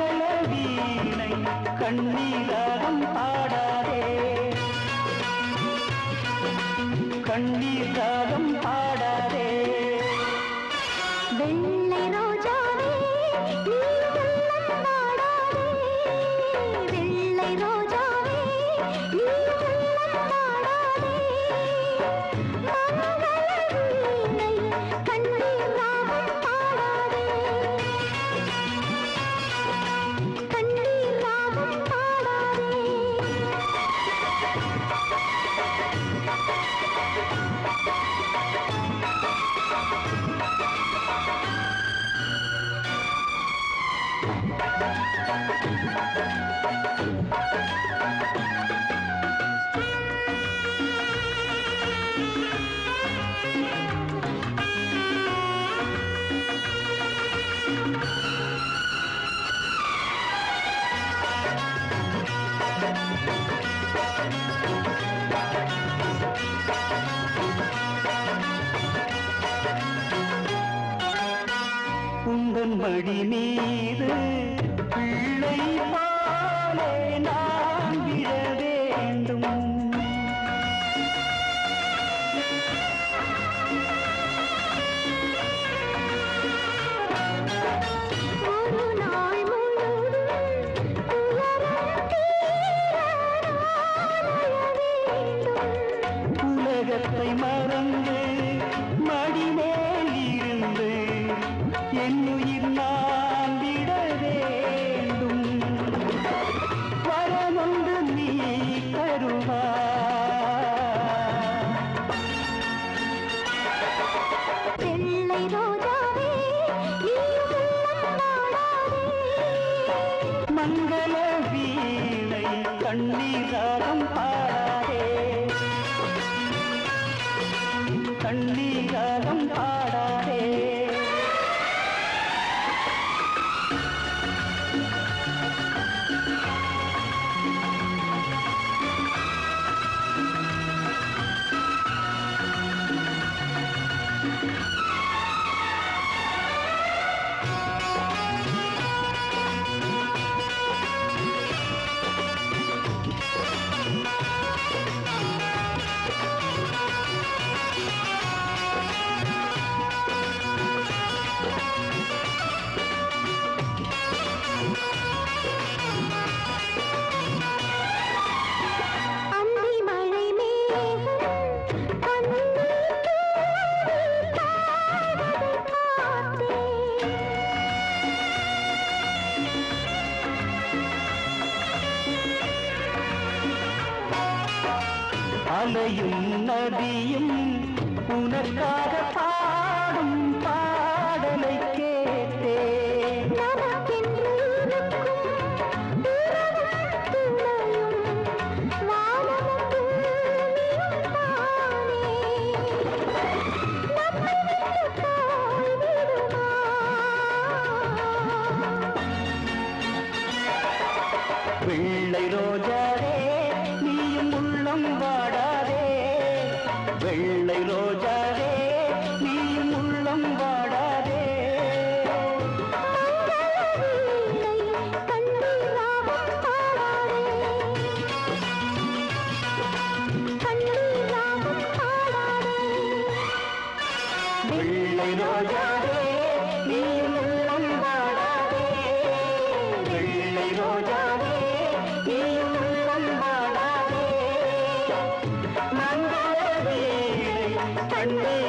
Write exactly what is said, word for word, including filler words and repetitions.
மங்கள வீணை கண்ணீராகம் பாடாதே கண்ணீராகம் பாடாதே வெள்ளை ரோஜாவே நீ உள்ளம் பாடாதே வெள்ளை ரோஜாவே நீ உள்ளம் பாடாதே மங்கள வீணை கண்ணீராகம் பாடாதே கண்ணீராகம் பாடாதே உந்தன் மடி மீது பிள்ளை பாலே நான் விழ வேண்டும் ஒரு நாள் முழுதும் உலகம் தீர நான் வேண்டும் உலகத்தை மறந்து மடிமேல் இருந்து என்னுயிர் நான் விட வேண்டும் வரமொன்று நீ தருவா வெள்ளை ரோஜாவே நீ உள்ளம் பாடாதே மங்கள வீணை கண்ணீராகம் பாடாதே கண்ணீராகம் பாடாதே அந்தி மழை மேகம் கண்ணீர் தூவி பாய்வதை பார்த்தேன் அலையும் நதியும் உனக்காக பாடும் பாடலை கேட்டேன் நமக்கென்று இருக்கும் உறவும் துணையும் வானமும் பூமியும் தானே நம்மை விட்டு போய்விடுமா வெள்ளை ரோஜாவே நீயும் உள்ளம் வாடாதே வெள்ளை ரோஜாவே நீயும் உள்ளம் வாடாதே மங்கள வீணை கண்ணீராகம் பாடாதே கண்ணீராகம் பாடாதே வெள்ளை ரோஜாவே நீயும் உள்ளம் வாடாதே வெள்ளை ரோஜாவே நீயும் உள்ளம் வாடாதே மங்கள வீணை கண்ணீர்